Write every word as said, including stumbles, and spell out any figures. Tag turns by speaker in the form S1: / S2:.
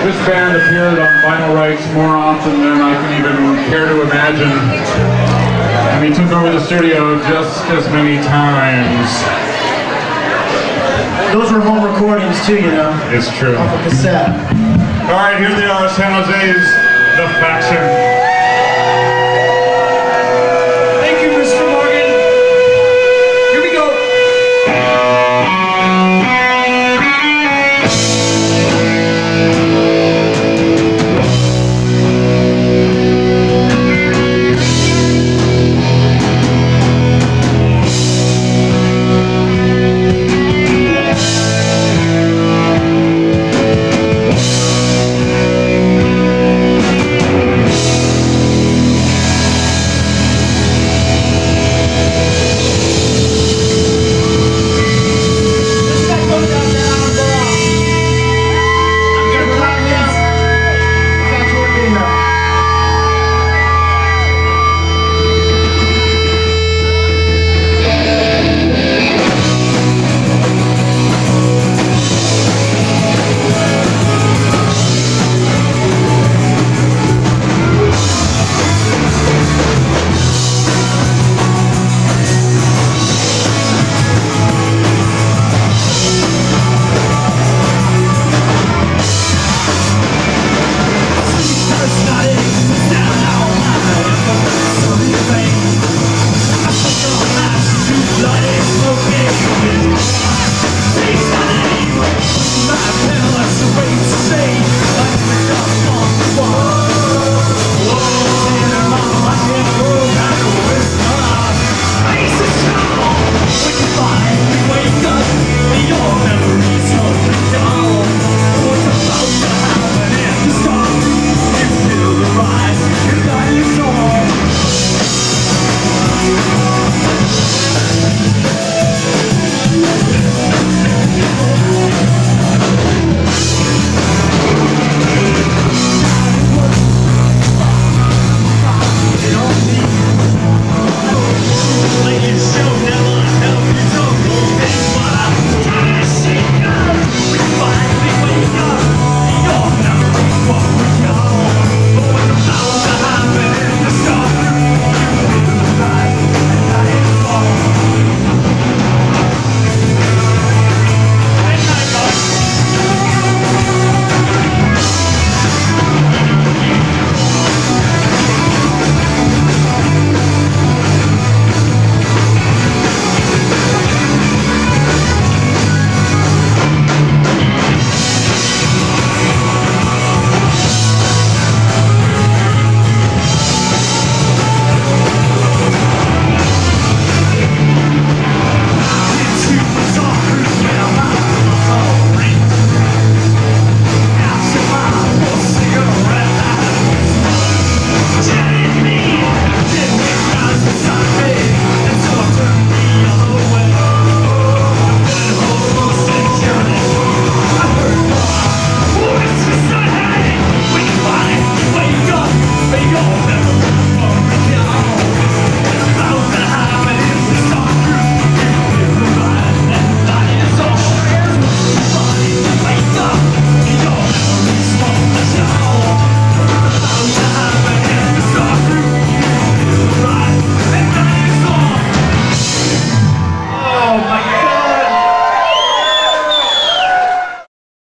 S1: This band appeared on vinyl rights more often than I can even care to imagine. And he took over the studio just as many times.
S2: Those were home recordings too, you know.
S1: It's true.
S2: Off a cassette.
S1: All right, here they are, San Jose's The Faction.